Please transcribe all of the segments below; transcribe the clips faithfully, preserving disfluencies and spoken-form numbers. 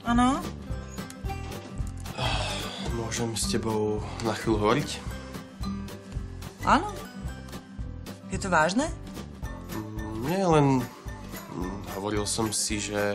Áno? Môžem s tebou na chvíľu hovoriť? Áno. Je to vážne? Nie, len hovoril som si, že...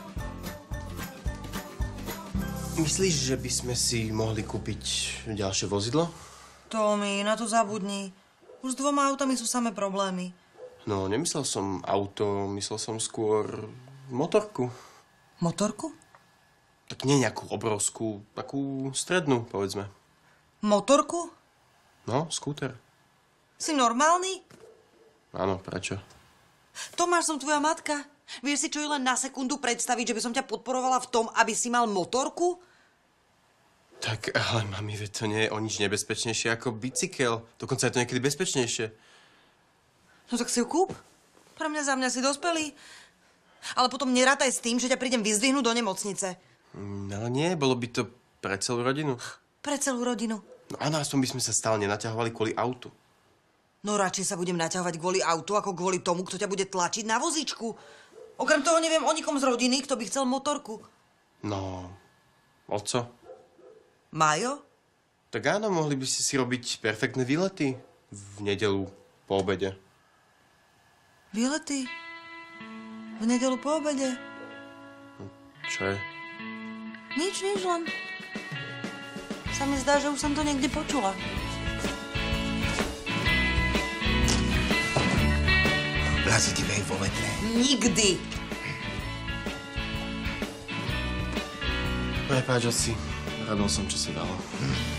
Myslíš, že by sme si mohli kúpiť ďalšie vozidlo? Tomi, na to zabudni. Už s dvoma autami sú samé problémy. No, nemyslel som auto, myslel som skôr motorku. Motorku? Tak nie nejakú obrovskú, takú strednú, povedzme. Motorku? No, skúter. Si normálny? Áno, prečo? Tomáš, som tvoja matka. Vieš si čo i len na sekundu predstaviť, že by som ťa podporovala v tom, aby si mal motorku? Tak, ale mami, veď to nie je o nič nebezpečnejšie ako bicykel. Dokonca je to niekedy bezpečnejšie. No tak si ju kúp. Pre mňa za mňa si dospelý. Ale potom nerátaj s tým, že ťa prídem vyzdvihnúť do nemocnice. Mm, ale nie, bolo by to pre celú rodinu. Pre celú rodinu. No áno, aspoň by sme sa stále nenaťahovali kvôli autu. No radšej sa budem naťahovať kvôli autu, ako kvôli tomu, kto ťa bude tlačiť na vozíčku. Okrem toho neviem o nikom z rodiny, kto by chcel motorku. No, oco. Majo? Tak áno, mohli by si si robiť perfektné výlety v nedelu po obede. Výlety? V nedelu po obede? Čo je? Nič, nič len. Sa mi zdá, že už som to niekde počula. Blazitivej vo vetre. Nikdy. Prepáč, asi. Radol som, čo sa dalo. Hm.